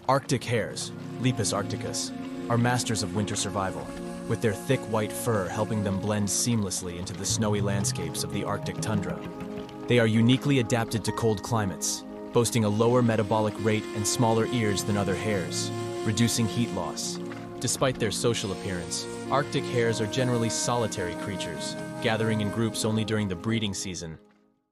Arctic hares, Lepus arcticus, are masters of winter survival, with their thick white fur helping them blend seamlessly into the snowy landscapes of the Arctic tundra. They are uniquely adapted to cold climates, boasting a lower metabolic rate and smaller ears than other hares, reducing heat loss. Despite their social appearance, Arctic hares are generally solitary creatures, gathering in groups only during the breeding season,